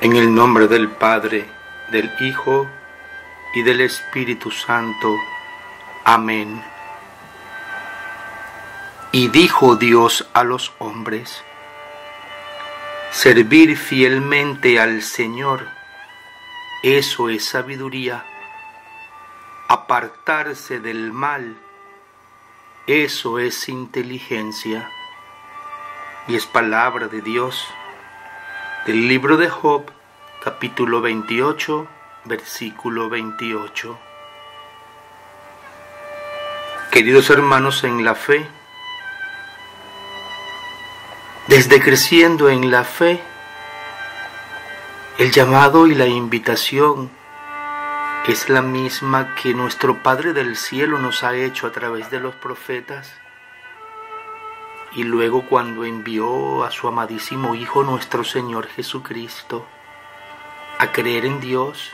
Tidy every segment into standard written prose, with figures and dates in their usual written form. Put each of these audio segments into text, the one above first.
En el nombre del Padre, del Hijo y del Espíritu Santo. Amén. Y dijo Dios a los hombres: servir fielmente al Señor, eso es sabiduría. Apartarse del mal, eso es inteligencia. Y es palabra de Dios del libro de Job, capítulo 28, versículo 28. Queridos hermanos en la fe, desde creciendo en la fe, el llamado y la invitación es la misma que nuestro Padre del Cielo nos ha hecho a través de los profetas. Y luego cuando envió a su amadísimo Hijo nuestro Señor Jesucristo a creer en Dios,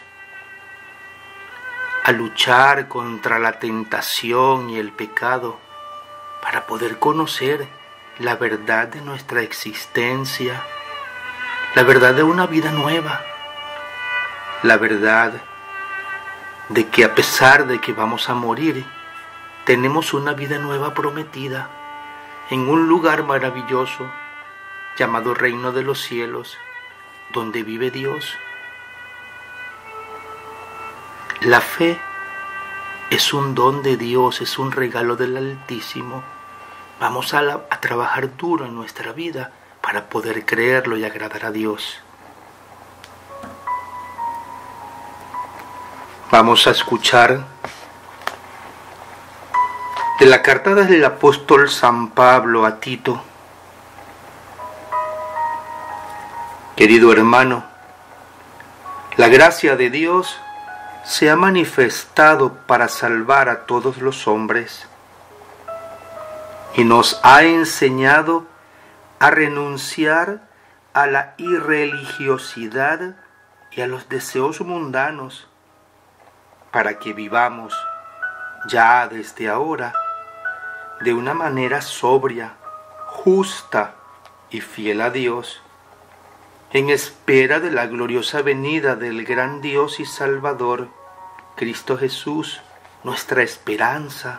a luchar contra la tentación y el pecado para poder conocer la verdad de nuestra existencia, la verdad de una vida nueva, la verdad de que a pesar de que vamos a morir, tenemos una vida nueva prometida en un lugar maravilloso llamado Reino de los Cielos, donde vive Dios. La fe es un don de Dios, es un regalo del Altísimo. Vamos a trabajar duro en nuestra vida para poder creerlo y agradar a Dios. Vamos a escuchar de la carta del apóstol San Pablo a Tito. Querido hermano, la gracia de Dios se ha manifestado para salvar a todos los hombres y nos ha enseñado a renunciar a la irreligiosidad y a los deseos mundanos, para que vivamos ya desde ahora de una manera sobria, justa y fiel a Dios, en espera de la gloriosa venida del gran Dios y Salvador, Cristo Jesús, nuestra esperanza.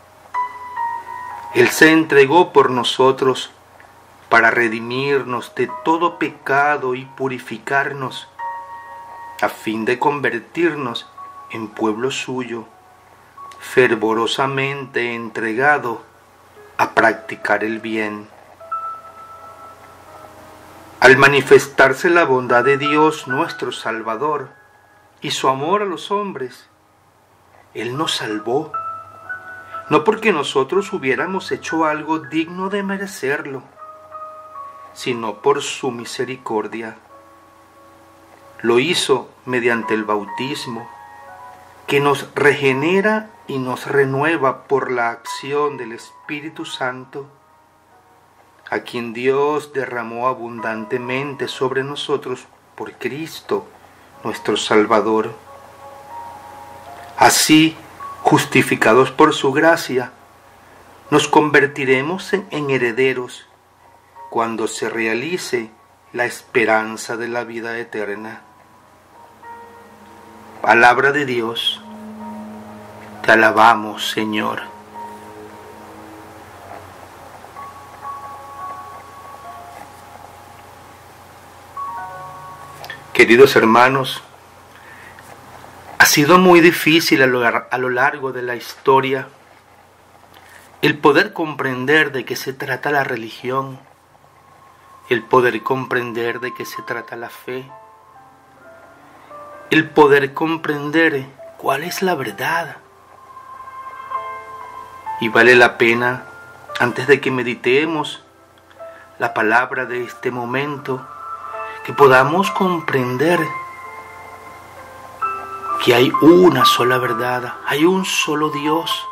Él se entregó por nosotros para redimirnos de todo pecado y purificarnos, a fin de convertirnos en pueblo suyo, fervorosamente entregado a practicar el bien. Al manifestarse la bondad de Dios nuestro Salvador y su amor a los hombres, Él nos salvó, no porque nosotros hubiéramos hecho algo digno de merecerlo, sino por su misericordia. Lo hizo mediante el bautismo, que nos regenera y nos renueva por la acción del Espíritu Santo, a quien Dios derramó abundantemente sobre nosotros por Cristo, nuestro Salvador. Así, justificados por su gracia, nos convertiremos en herederos cuando se realice la esperanza de la vida eterna. Palabra de Dios, te alabamos, Señor. Queridos hermanos, ha sido muy difícil a lo largo de la historia el poder comprender de qué se trata la religión, el poder comprender de qué se trata la fe, el poder comprender cuál es la verdad. Y vale la pena, antes de que meditemos la palabra de este momento, que podamos comprender que hay una sola verdad, hay un solo Dios,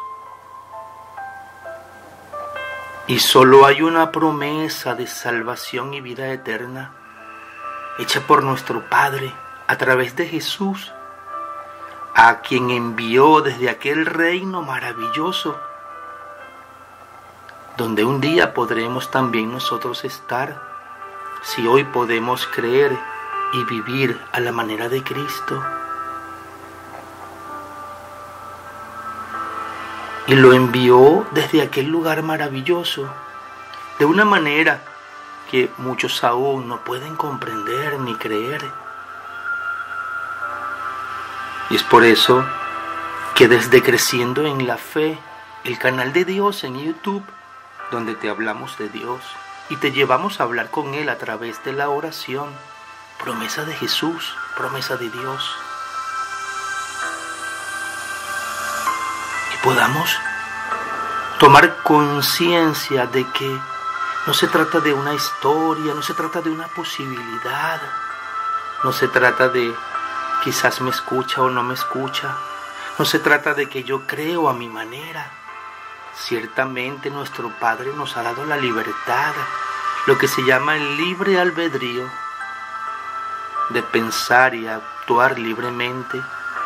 y solo hay una promesa de salvación y vida eterna, hecha por nuestro Padre a través de Jesús, a quien envió desde aquel reino maravilloso, donde un día podremos también nosotros estar, si hoy podemos creer y vivir a la manera de Cristo. Y lo envió desde aquel lugar maravilloso, de una manera que muchos aún no pueden comprender ni creer. Y es por eso que desde Creciendo en la Fe, el canal de Dios en YouTube, donde te hablamos de Dios y te llevamos a hablar con Él a través de la oración, promesa de Jesús, promesa de Dios, y podamos tomar conciencia de que no se trata de una historia, no se trata de una posibilidad, no se trata de quizás me escucha o no me escucha, no se trata de que yo creo a mi manera. Ciertamente nuestro Padre nos ha dado la libertad, lo que se llama el libre albedrío, de pensar y actuar libremente.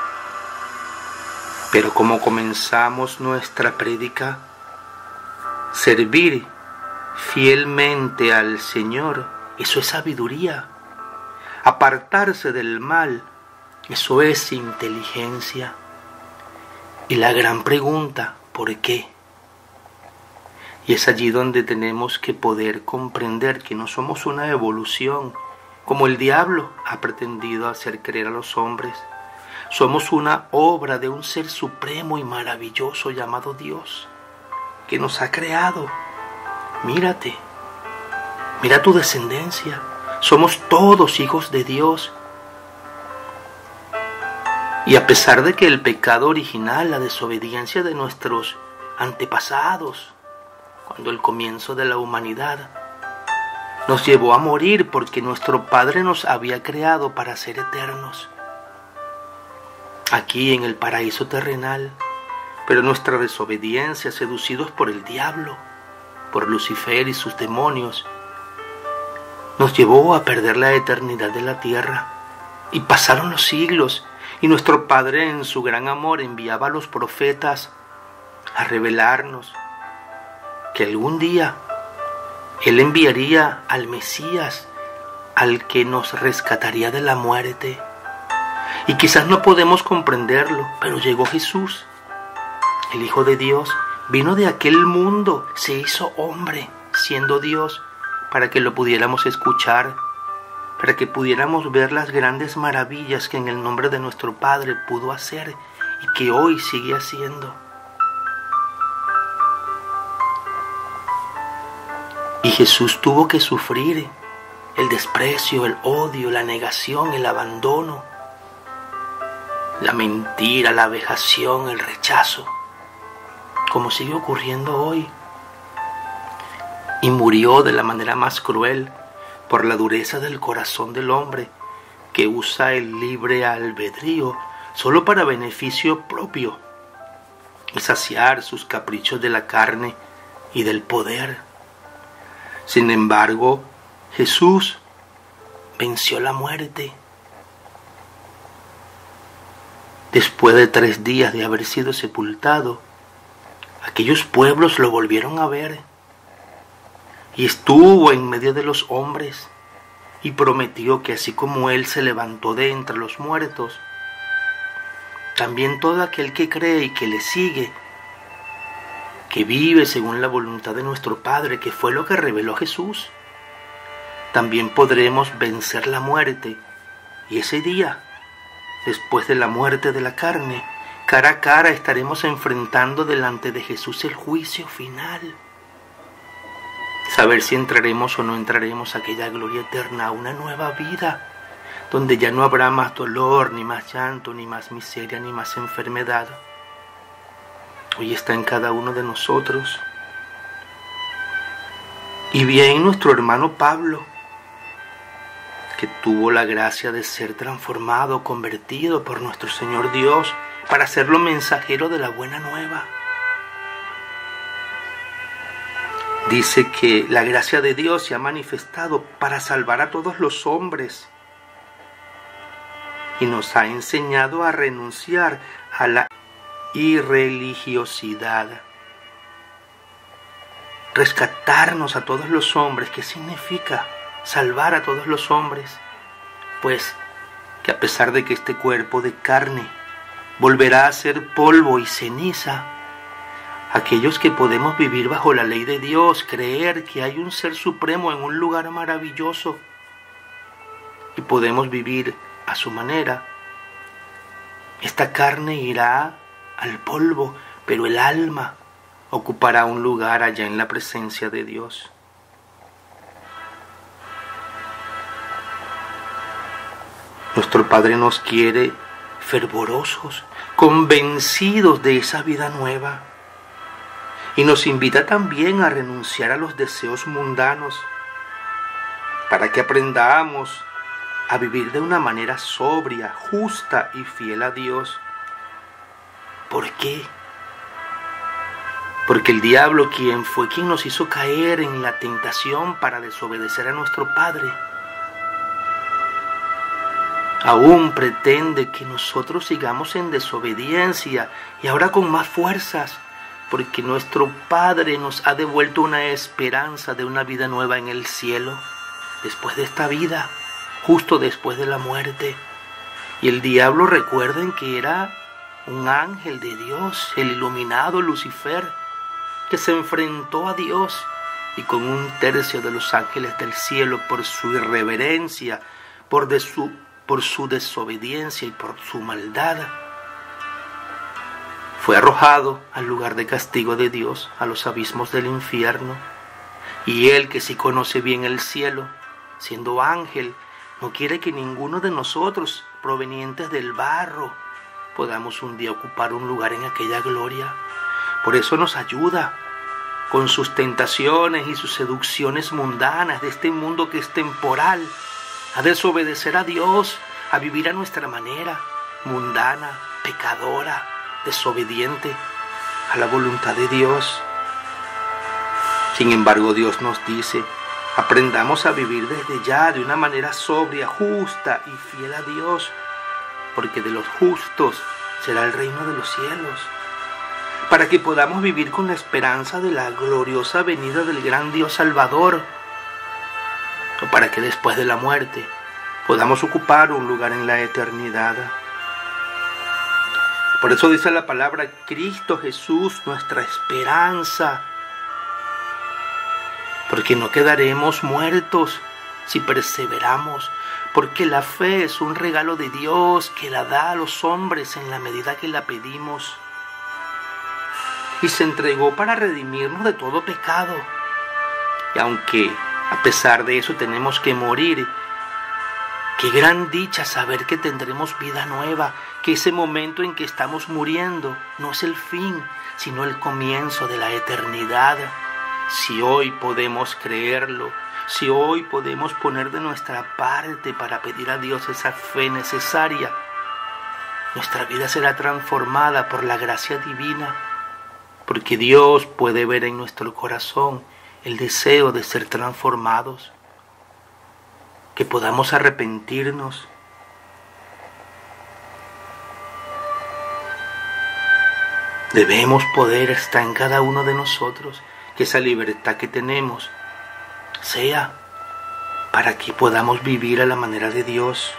Pero como comenzamos nuestra prédica, servir fielmente al Señor, eso es sabiduría. Apartarse del mal, eso es inteligencia. Y la gran pregunta, ¿por qué? Y es allí donde tenemos que poder comprender que no somos una evolución, como el diablo ha pretendido hacer creer a los hombres. Somos una obra de un ser supremo y maravilloso llamado Dios, que nos ha creado. Mírate, mira tu descendencia. Somos todos hijos de Dios. Y a pesar de que el pecado original, la desobediencia de nuestros antepasados, cuando el comienzo de la humanidad nos llevó a morir porque nuestro Padre nos había creado para ser eternos, aquí en el paraíso terrenal, pero nuestra desobediencia, seducidos por el diablo, por Lucifer y sus demonios, nos llevó a perder la eternidad de la tierra. Y pasaron los siglos, y nuestro Padre en su gran amor enviaba a los profetas a revelarnos que algún día Él enviaría al Mesías, al que nos rescataría de la muerte. Y quizás no podemos comprenderlo, pero llegó Jesús, el Hijo de Dios, vino de aquel mundo, se hizo hombre, siendo Dios, para que lo pudiéramos escuchar, para que pudiéramos ver las grandes maravillas que en el nombre de nuestro Padre pudo hacer y que hoy sigue haciendo. Y Jesús tuvo que sufrir el desprecio, el odio, la negación, el abandono, la mentira, la vejación, el rechazo, como sigue ocurriendo hoy. Y murió de la manera más cruel por la dureza del corazón del hombre, que usa el libre albedrío solo para beneficio propio y saciar sus caprichos de la carne y del poder. Sin embargo, Jesús venció la muerte. Después de 3 días de haber sido sepultado, aquellos pueblos lo volvieron a ver. Y estuvo en medio de los hombres y prometió que así como Él se levantó de entre los muertos, también todo aquel que cree y que le sigue, que vive según la voluntad de nuestro Padre, que fue lo que reveló Jesús, también podremos vencer la muerte. Y ese día, después de la muerte de la carne, cara a cara estaremos enfrentando delante de Jesús el juicio final. Saber si entraremos o no entraremos a aquella gloria eterna, a una nueva vida, donde ya no habrá más dolor, ni más llanto, ni más miseria, ni más enfermedad. Hoy está en cada uno de nosotros. Y bien nuestro hermano Pablo, que tuvo la gracia de ser transformado, convertido por nuestro Señor Dios, para serlo mensajero de la buena nueva. Dice que la gracia de Dios se ha manifestado para salvar a todos los hombres y nos ha enseñado a renunciar a la irreligiosidad. Rescatarnos a todos los hombres. ¿Qué significa salvar a todos los hombres? pues que a pesar de que este cuerpo de carne volverá a ser polvo y ceniza, aquellos que podemos vivir bajo la ley de Dios, creer que hay un ser supremo en un lugar maravilloso y podemos vivir a su manera, esta carne irá al polvo, pero el alma ocupará un lugar allá en la presencia de Dios. Nuestro Padre nos quiere fervorosos, convencidos de esa vida nueva. Y nos invita también a renunciar a los deseos mundanos para que aprendamos a vivir de una manera sobria, justa y fiel a Dios. ¿Por qué? Porque el diablo, quien nos hizo caer en la tentación para desobedecer a nuestro Padre, aún pretende que nosotros sigamos en desobediencia y ahora con más fuerzas, porque nuestro Padre nos ha devuelto una esperanza de una vida nueva en el cielo, después de esta vida, justo después de la muerte. Y el diablo, recuerden que era un ángel de Dios, el iluminado Lucifer, que se enfrentó a Dios y con 1/3 de los ángeles del cielo, por su irreverencia, por su desobediencia y por su maldad, fue arrojado al lugar de castigo de Dios, a los abismos del infierno. Y él, que sí conoce bien el cielo, siendo ángel, no quiere que ninguno de nosotros, provenientes del barro, podamos un día ocupar un lugar en aquella gloria. Por eso nos ayuda con sus tentaciones y sus seducciones mundanas de este mundo que es temporal, a desobedecer a Dios, a vivir a nuestra manera, mundana, pecadora, desobediente a la voluntad de Dios. Sin embargo, Dios nos dice, aprendamos a vivir desde ya de una manera sobria, justa y fiel a Dios, porque de los justos será el reino de los cielos, para que podamos vivir con la esperanza de la gloriosa venida del gran Dios Salvador, o para que después de la muerte podamos ocupar un lugar en la eternidad. Por eso dice la palabra, Cristo Jesús, nuestra esperanza, porque no quedaremos muertos si perseveramos, porque la fe es un regalo de Dios que la da a los hombres en la medida que la pedimos, y se entregó para redimirnos de todo pecado. Y aunque a pesar de eso tenemos que morir, qué gran dicha saber que tendremos vida nueva, que ese momento en que estamos muriendo no es el fin, sino el comienzo de la eternidad. Si hoy podemos creerlo, si hoy podemos poner de nuestra parte para pedir a Dios esa fe necesaria, nuestra vida será transformada por la gracia divina, porque Dios puede ver en nuestro corazón el deseo de ser transformados, que podamos arrepentirnos. Debemos poder estar en cada uno de nosotros, que esa libertad que tenemos sea para que podamos vivir a la manera de Dios.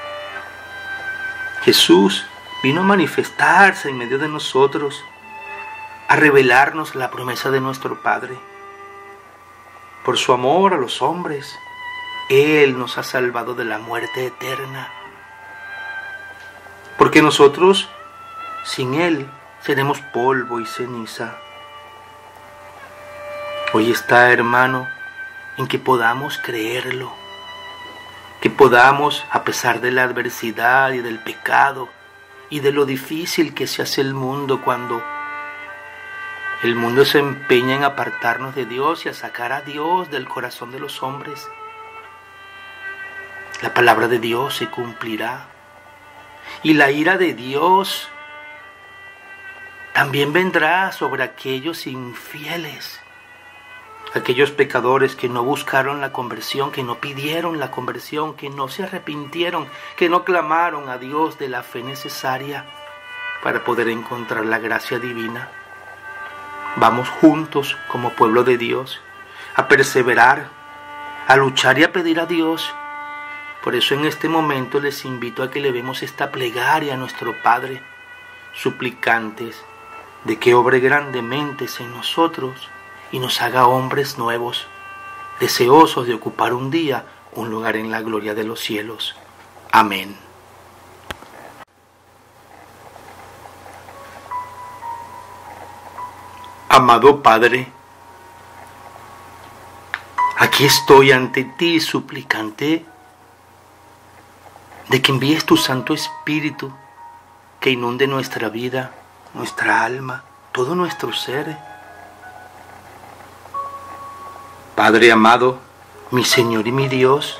Jesús vino a manifestarse en medio de nosotros, a revelarnos la promesa de nuestro Padre. Por su amor a los hombres, Él nos ha salvado de la muerte eterna. Porque nosotros, sin Él, seremos polvo y ceniza. Hoy está, hermano, en que podamos creerlo, que podamos, a pesar de la adversidad y del pecado y de lo difícil que se hace el mundo cuando el mundo se empeña en apartarnos de Dios y a sacar a Dios del corazón de los hombres, la palabra de Dios se cumplirá. Y la ira de Dios también vendrá sobre aquellos infieles, aquellos pecadores que no buscaron la conversión, que no pidieron la conversión, que no se arrepintieron, que no clamaron a Dios de la fe necesaria para poder encontrar la gracia divina. Vamos juntos como pueblo de Dios a perseverar, a luchar y a pedir a Dios Por eso en este momento les invito a que elevemos esta plegaria a nuestro Padre, suplicantes de que obre grandemente en nosotros y nos haga hombres nuevos, deseosos de ocupar un día un lugar en la gloria de los cielos. Amén. Amado Padre, aquí estoy ante ti suplicante de que envíes tu Santo Espíritu que inunde nuestra vida, nuestra alma, todo nuestro ser. Padre amado, mi Señor y mi Dios,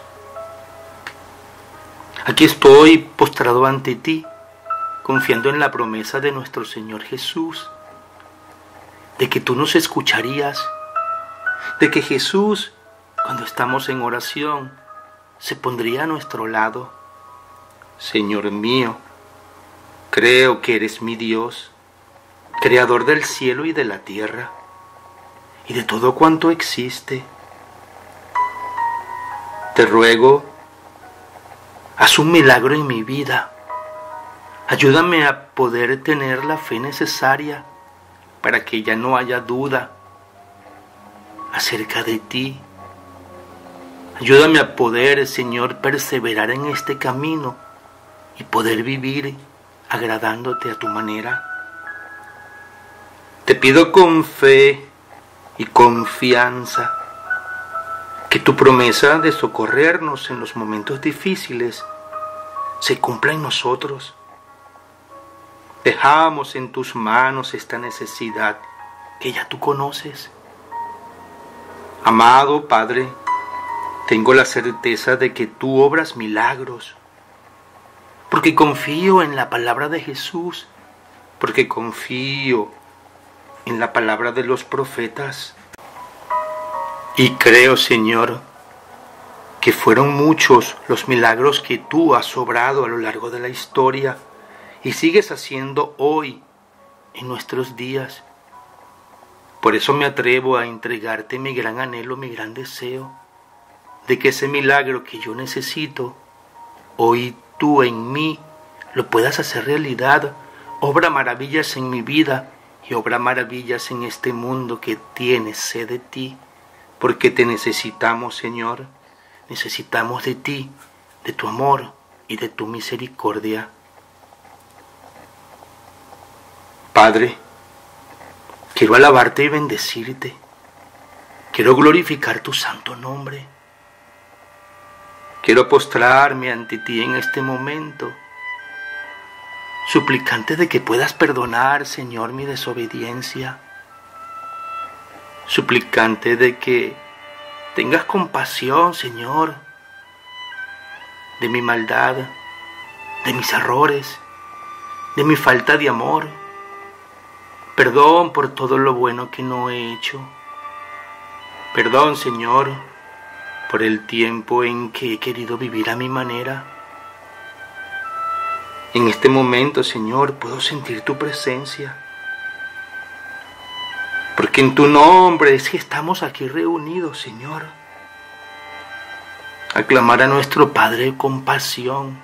aquí estoy postrado ante ti, confiando en la promesa de nuestro Señor Jesús, de que tú nos escucharías, de que Jesús, cuando estamos en oración, se pondría a nuestro lado. Señor mío, creo que eres mi Dios, creador del cielo y de la tierra, y de todo cuanto existe. Te ruego, haz un milagro en mi vida. Ayúdame a poder tener la fe necesaria para que ya no haya duda acerca de ti. Ayúdame a poder, Señor, perseverar en este camino y poder vivir agradándote a tu manera. Te pido con fe y confianza que tu promesa de socorrernos en los momentos difíciles se cumpla en nosotros. Dejamos en tus manos esta necesidad que ya tú conoces. Amado Padre, tengo la certeza de que tú obras milagros, porque confío en la palabra de Jesús, porque confío en la palabra de los profetas. Y creo, Señor, que fueron muchos los milagros que tú has obrado a lo largo de la historia y sigues haciendo hoy en nuestros días. Por eso me atrevo a entregarte mi gran anhelo, mi gran deseo, de que ese milagro que yo necesito, hoy tú en mí lo puedas hacer realidad. Obra maravillas en mi vida y obra maravillas en este mundo que tiene sed de ti, porque te necesitamos, Señor. Necesitamos de ti, de tu amor y de tu misericordia. Padre, quiero alabarte y bendecirte. Quiero glorificar tu santo nombre. Quiero postrarme ante ti en este momento, suplicante de que puedas perdonar, Señor, mi desobediencia. Suplicante de que tengas compasión, Señor, de mi maldad, de mis errores, de mi falta de amor. Perdón por todo lo bueno que no he hecho. Perdón, Señor, por el tiempo en que he querido vivir a mi manera. En este momento, Señor, puedo sentir tu presencia, porque en tu nombre es que estamos aquí reunidos, Señor, a clamar a nuestro Padre de compasión.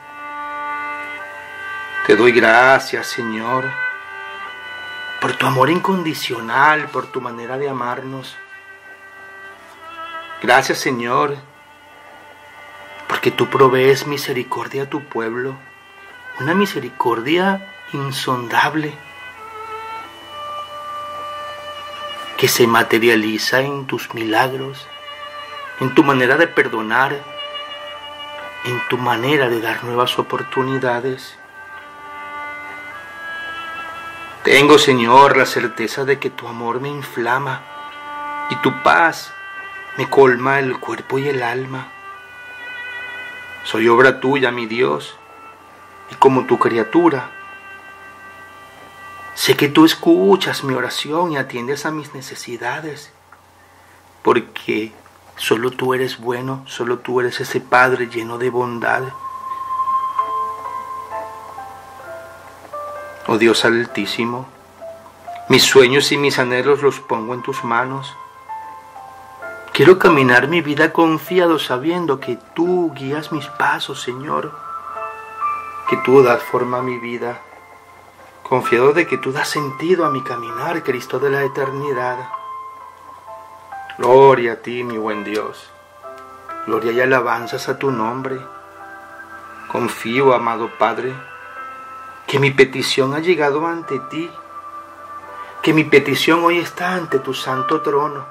Te doy gracias, Señor, por tu amor incondicional, por tu manera de amarnos. Gracias, Señor, porque tú provees misericordia a tu pueblo, una misericordia insondable que se materializa en tus milagros, en tu manera de perdonar, en tu manera de dar nuevas oportunidades. Tengo, Señor, la certeza de que tu amor me inflama y tu paz me colma el cuerpo y el alma. Soy obra tuya, mi Dios, y como tu criatura, sé que tú escuchas mi oración y atiendes a mis necesidades, porque solo tú eres bueno, solo tú eres ese Padre lleno de bondad. Oh Dios Altísimo, mis sueños y mis anhelos los pongo en tus manos. Quiero caminar mi vida confiado sabiendo que tú guías mis pasos, Señor, que tú das forma a mi vida, confiado de que tú das sentido a mi caminar, Cristo de la eternidad. Gloria a ti, mi buen Dios. Gloria y alabanzas a tu nombre. Confío, amado Padre, que mi petición ha llegado ante ti, que mi petición hoy está ante tu santo trono.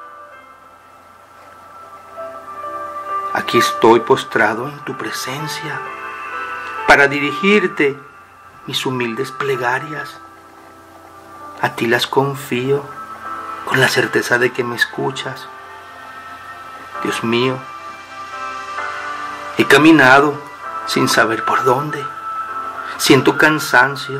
Aquí estoy postrado en tu presencia para dirigirte mis humildes plegarias. A ti las confío con la certeza de que me escuchas. Dios mío, he caminado sin saber por dónde. Siento cansancio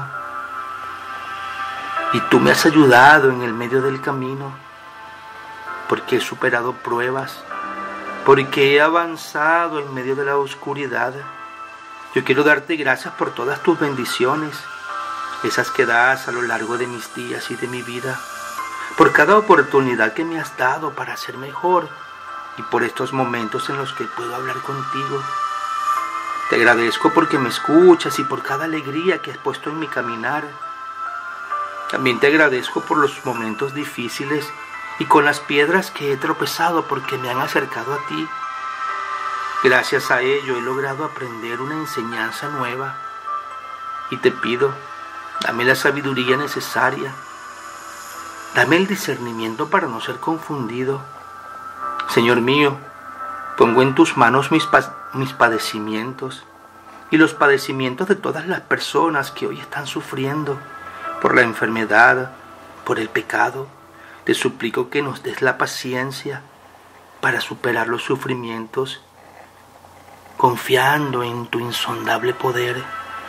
y tú me has ayudado en el medio del camino, porque he superado pruebas, porque he avanzado en medio de la oscuridad. Yo quiero darte gracias por todas tus bendiciones, esas que das a lo largo de mis días y de mi vida, por cada oportunidad que me has dado para ser mejor y por estos momentos en los que puedo hablar contigo. Te agradezco porque me escuchas y por cada alegría que has puesto en mi caminar. También te agradezco por los momentos difíciles y con las piedras que he tropezado porque me han acercado a ti. Gracias a ello he logrado aprender una enseñanza nueva y te pido, dame la sabiduría necesaria, dame el discernimiento para no ser confundido. Señor mío, pongo en tus manos mis padecimientos y los padecimientos de todas las personas que hoy están sufriendo por la enfermedad, por el pecado. Te suplico que nos des la paciencia para superar los sufrimientos, confiando en tu insondable poder.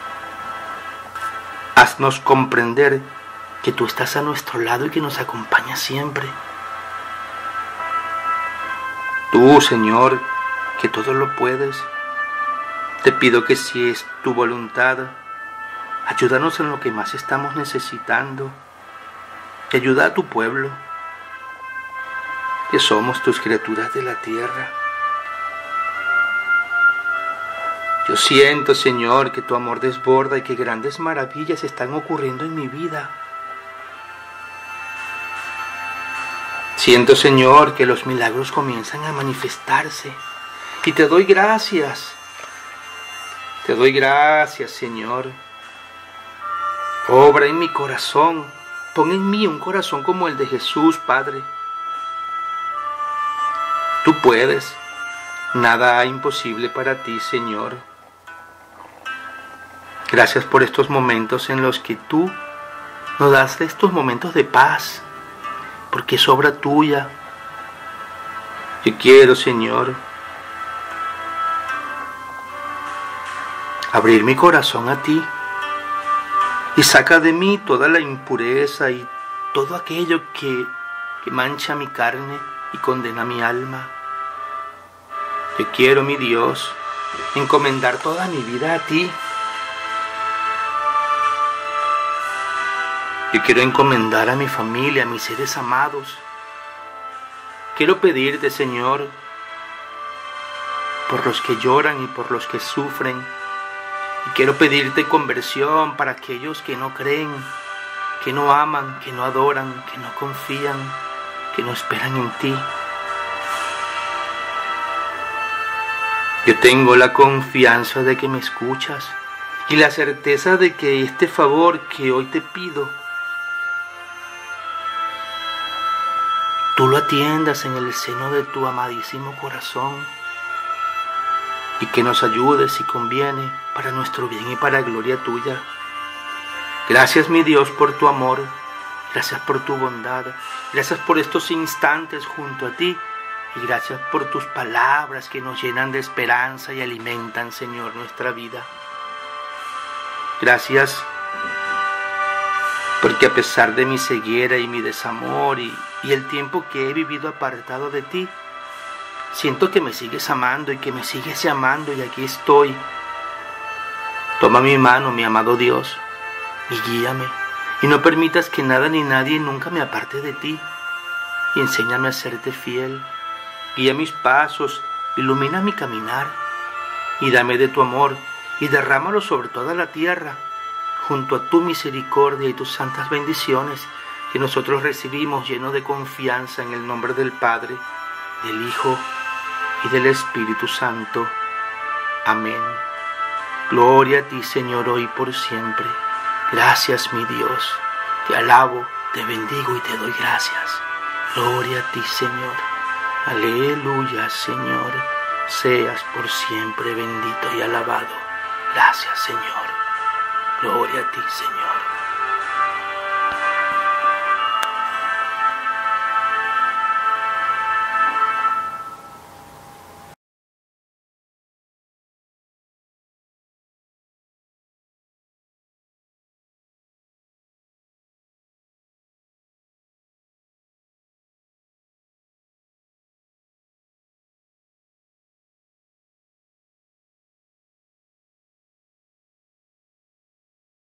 Haznos comprender que tú estás a nuestro lado y que nos acompañas siempre. Tú, Señor, que todo lo puedes, te pido que si es tu voluntad, ayúdanos en lo que más estamos necesitando y ayuda a tu pueblo, que somos tus criaturas de la tierra. Yo siento, Señor, que tu amor desborda y que grandes maravillas están ocurriendo en mi vida. Siento, Señor, que los milagros comienzan a manifestarse y te doy gracias. Te doy gracias, Señor. Obra en mi corazón. Pon en mí un corazón como el de Jesús, Padre. Tú puedes. Nada hay imposible para ti, Señor. Gracias por estos momentos en los que tú nos das estos momentos de paz, porque es obra tuya. Yo quiero, Señor, abrir mi corazón a ti y saca de mí toda la impureza y todo aquello que mancha mi carne y condena mi alma. Yo quiero, mi Dios, encomendar toda mi vida a ti. Yo quiero encomendar a mi familia, a mis seres amados. Quiero pedirte, Señor, por los que lloran y por los que sufren. Y quiero pedirte conversión para aquellos que no creen, que no aman, que no adoran, que no confían, que no esperan en ti. Yo tengo la confianza de que me escuchas y la certeza de que este favor que hoy te pido, tú lo atiendas en el seno de tu amadísimo corazón y que nos ayudes si conviene para nuestro bien y para gloria tuya. Gracias, mi Dios, por tu amor, gracias por tu bondad, gracias por estos instantes junto a ti y gracias por tus palabras que nos llenan de esperanza y alimentan, Señor, nuestra vida. Gracias porque a pesar de mi ceguera y mi desamor y el tiempo que he vivido apartado de ti, siento que me sigues amando y que me sigues llamando y aquí estoy. Toma mi mano, mi amado Dios, y guíame, y no permitas que nada ni nadie nunca me aparte de ti, y enséñame a serte fiel, Guía mis pasos, ilumina mi caminar, y dame de tu amor, y derrámalo sobre toda la tierra, junto a tu misericordia y tus santas bendiciones, que nosotros recibimos lleno de confianza en el nombre del Padre, del Hijo y del Espíritu Santo. Amén. Gloria a ti, Señor, hoy por siempre. Gracias, mi Dios. Te alabo, te bendigo y te doy gracias. Gloria a ti, Señor. Aleluya, Señor. Seas por siempre bendito y alabado. Gracias, Señor. Gloria a ti, Señor.